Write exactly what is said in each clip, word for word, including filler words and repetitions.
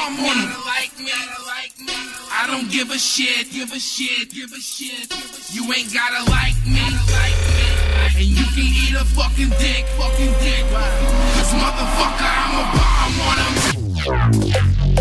bomb on them. I don't give a shit, give a shit, give a shit. You ain't gotta like me, and you can eat a fucking dick, fucking dick. Cause motherfucker, I'm a bomb on them.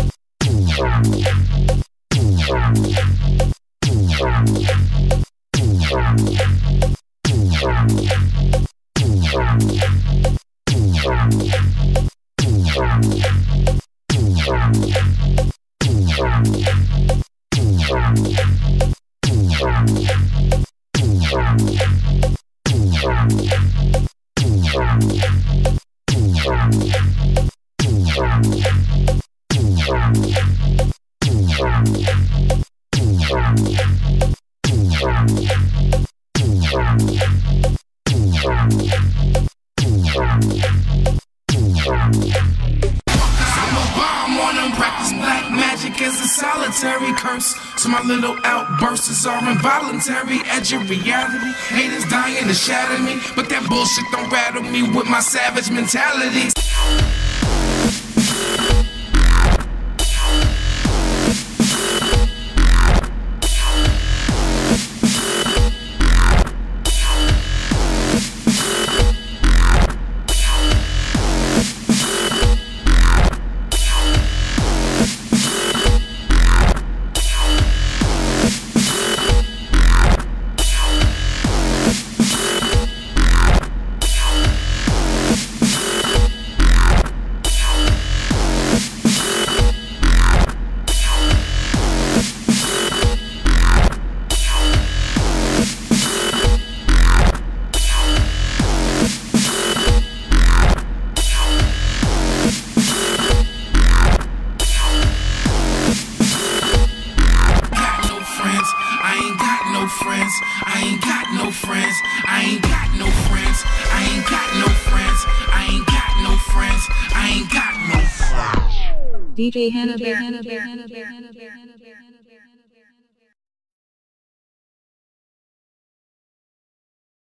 As a solitary curse, so my little outbursts are involuntary. Edge of reality, haters dying to shatter me, but that bullshit don't rattle me with my savage mentality. Friends, I ain't got no friends, I ain't got no friends, I ain't got no friends, I ain't got no friends, I ain't got no friends. D J Hannah Bear, Hannah Bear, Hannah Bear, Hannah Bear, Hannah Bear, Hannah Bear.